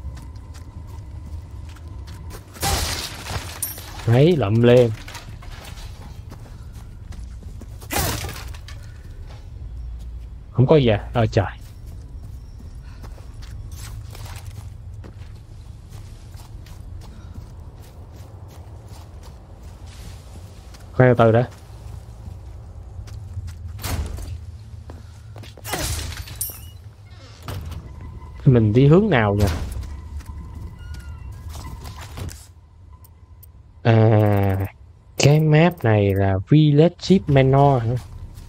Đấy, lụm lên. Không có gì à? Trời. Khoan từ đã. Mình đi hướng nào nhỉ? À, cái map này là Village Chief Manor hả?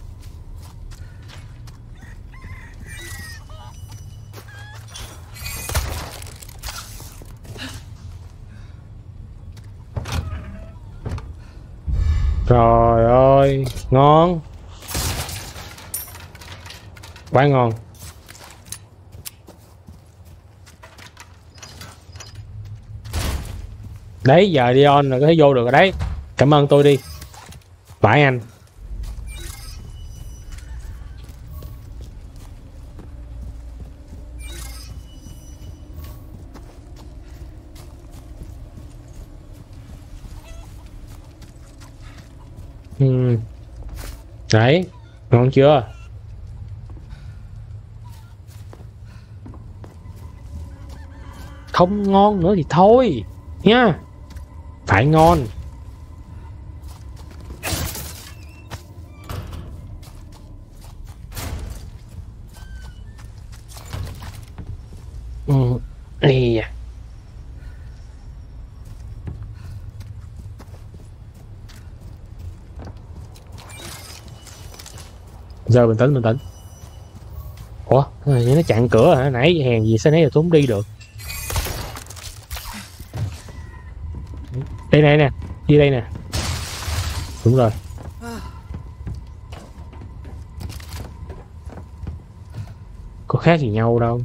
Trời ơi, ngon. Quá ngon. Đấy, giờ Leon là có thể vô được rồi đấy. Cảm ơn tôi đi. Phải anh. Đấy, ngon chưa? Không ngon nữa thì thôi nha. Phải ngon. Đi à. Giờ bình tĩnh. Ủa, nó chặn cửa hả? Nãy hèn gì sao nãy giờ tôi không đi được. Đây này nè, đi đây nè. Đúng rồi. Có khác gì nhau đâu.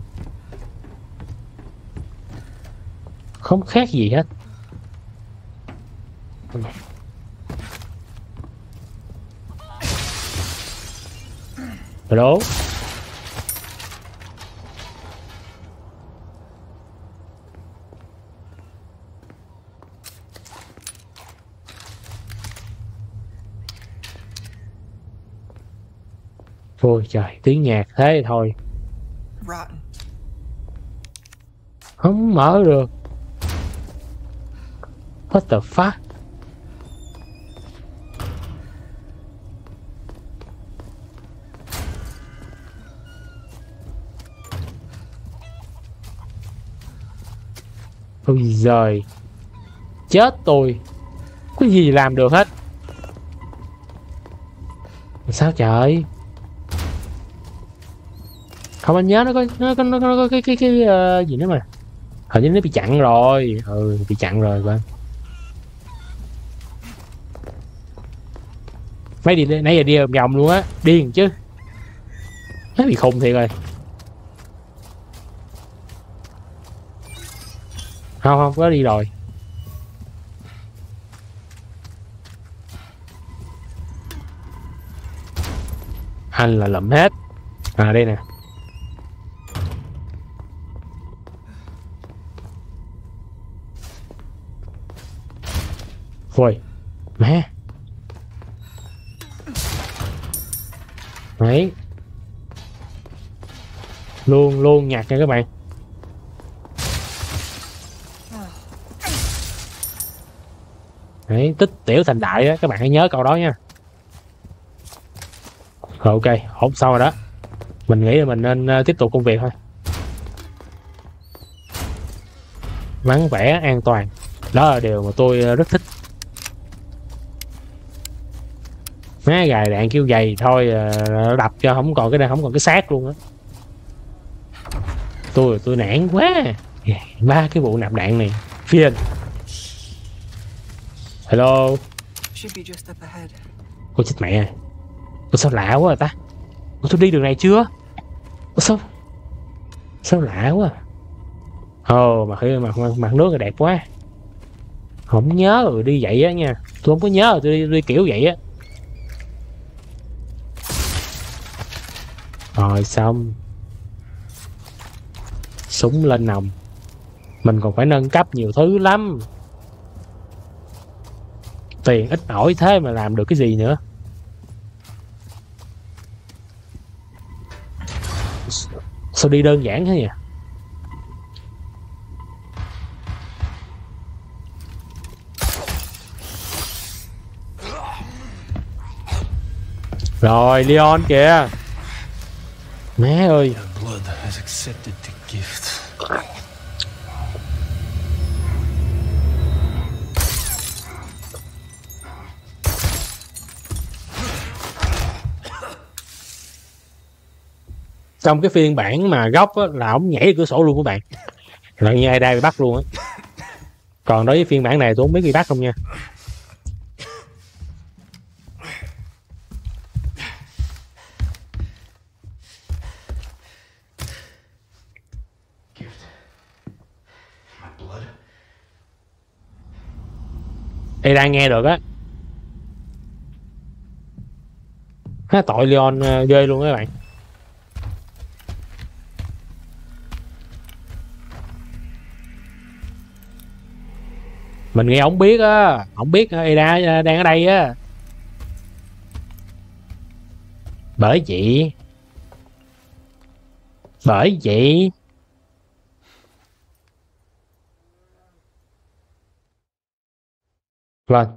Không khác gì hết. Hello. Ôi trời, tiếng nhạc thế thôi. Rotten. Không mở được. What the fuck? Ôi giời. Chết tôi. Có gì làm được hết. Sao trời? Không, anh nhớ nó có cái gì nữa mà. Hình như nó bị chặn rồi. Bị chặn rồi bạn. Mấy đi nãy giờ đi vòng luôn á, điên chứ. Nó bị khùng thiệt rồi. Không có đi rồi. Anh là lụm hết. À đây nè. Ôi má. Đấy. Luôn nhặt nha các bạn. Đấy, tích tiểu thành đại á, các bạn hãy nhớ câu đó nha. Rồi ok, ổn xong rồi đó. Mình nghĩ là mình nên tiếp tục công việc thôi. Vắng vẻ, an toàn. Đó là điều mà tôi rất thích. Má gài đạn kêu dày thôi đập cho không còn cái xác luôn á. Tôi nản quá. Ba cái vụ nạp đạn này. Phiền. Hello. Should be just up ahead. Ôi chết mẹ. Ủa sao lạ quá à ta. Ủa tôi đi đường này chưa? Ủa sao lạ quá. Ồ mặt nước là đẹp quá. Không nhớ rồi đi vậy á nha. Tôi không có nhớ rồi tôi đi kiểu vậy á. Rồi xong. Súng lên nòng. Mình còn phải nâng cấp nhiều thứ lắm. Tiền ít ỏi thế mà làm được cái gì nữa. Sao đi đơn giản thế nhỉ? Rồi Leon kìa. Má ơi. Trong cái phiên bản mà gốc á, là ổng nhảy cửa sổ luôn các bạn. Là như ai đây bị bắt luôn á. Còn đối với phiên bản này tôi không biết bị bắt không nha. Đây đang nghe được á. Tội Leon ghê luôn các bạn. Mình nghe ổng biết á, ổng biết Ada đang ở đây á. Bởi vậy vâng.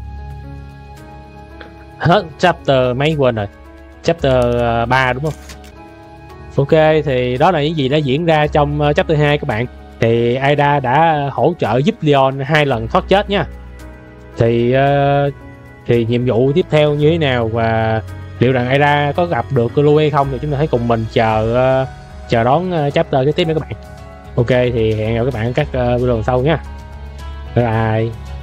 Hết chapter mấy quên rồi. Chapter 3 đúng không? Ok, thì đó là những gì đã diễn ra trong chapter 2 các bạn. Thì Ada đã hỗ trợ giúp Leon 2 lần thoát chết nha. Thì nhiệm vụ tiếp theo như thế nào và liệu rằng Ada có gặp được Lui hay không thì chúng ta hãy cùng mình chờ đón chapter kế tiếp nữa các bạn. Ok, thì hẹn gặp các bạn ở các video lần sau nha. Bye bye.